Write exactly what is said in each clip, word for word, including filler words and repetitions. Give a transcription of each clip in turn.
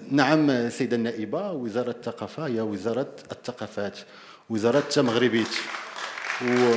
نعم سيدة النائبة، وزارة الثقافة هي وزارة الثقافات، وزارة مغربية. و...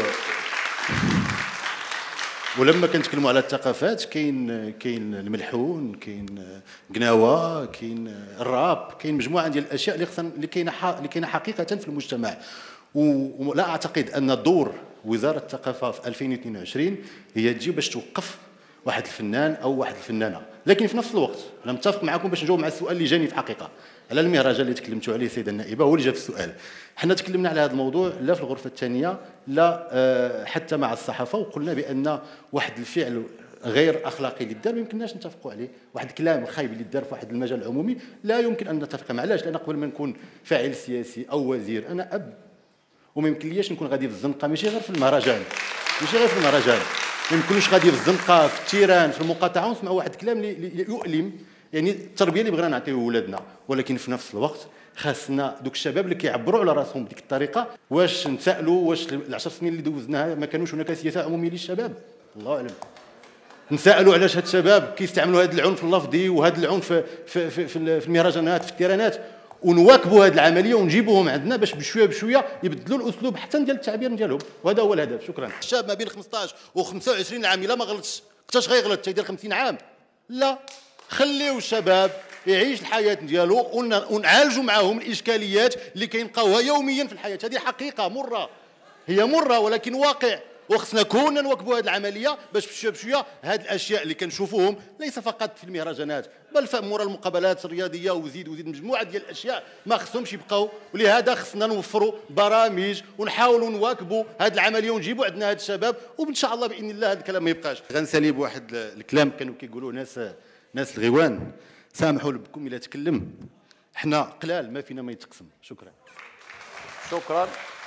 ولما كنتكلموا على الثقافات كاين كاين الملحون، كاين قناوه، كاين الراب، كاين مجموعه ديال الاشياء اللي خصنا اللي كاينه اللي كاينه حقيقه في المجتمع. ولا اعتقد ان دور وزاره الثقافه في ألفين واثنين وعشرين هي تجي باش توقف واحد الفنان او واحد الفنانه، لكن في نفس الوقت انا متفق معكم باش نجاوب مع السؤال اللي جاني في الحقيقه على المهرجان اللي تكلمتوا عليه سيده النائبه، هو اللي جا في السؤال. حنا تكلمنا على هذا الموضوع لا في الغرفه الثانيه لا حتى مع الصحافه، وقلنا بان واحد الفعل غير اخلاقي اللي دار ما يمكنناش نتفقوا عليه، واحد الكلام خايب اللي دار في واحد المجال العمومي لا يمكن ان نتفق معه. علاش؟ لان قبل ما نكون فاعل سياسي او وزير انا اب، وما يمكنليش نكون غادي في الزنقه، ماشي غير في المهرجان، ماشي غير في المهرجان، ما يمكنش غادي في الزنقه في التيران في المقاطعه ونسمعوا واحد الكلام اللي يؤلم. يعني التربيه اللي بغينا نعطيو ولادنا، ولكن في نفس الوقت خاصنا دوك الشباب اللي كيعبروا على راسهم بديك الطريقه، واش نسالوا واش العشر سنين اللي دوزناها ما كانوش هناك سياسه عموميه للشباب؟ الله اعلم. نسالوا علاش هاد الشباب كيستعملوا هذا العنف اللفظي وهذا العنف في في في, في المهرجانات في التيرانات، ونواكبوا هذه العمليه ونجيبوهم عندنا باش بشويه بشويه يبدلوا الاسلوب حتى ديال التعبير ديالهم، وهذا هو الهدف. شكرا. الشاب ما بين خمسطاش و خمسة وعشرين عام الا ما غلطش حتىش غيغلط تيدير خمسين عام؟ لا، خليو الشباب يعيش الحياه ديالو ونعالجوا معاهم الاشكاليات اللي كيلقاوها يوميا في الحياه. هذه حقيقه مره، هي مره ولكن واقع، وخصنا كلنا نواكبوا هذه العمليه باش بشويه بشويه هذه الاشياء اللي كنشوفوهم ليس فقط في المهرجانات بل في مورا المقابلات الرياضيه وزيد وزيد مجموعه ديال الاشياء ما خصهمش يبقاو. ولهذا خصنا نوفروا برامج ونحاولوا نواكبوا هذه العمليه ونجيبوا عندنا هذا الشباب، وان شاء الله باذن الله هذا الكلام ما يبقاش. غنسالي بواحد الكلام كانوا كيقولوا ناس ناس الغيوان، سامحوا بكم الا تكلم، حنا قلال ما فينا ما يتقسم. شكرا. شكرا.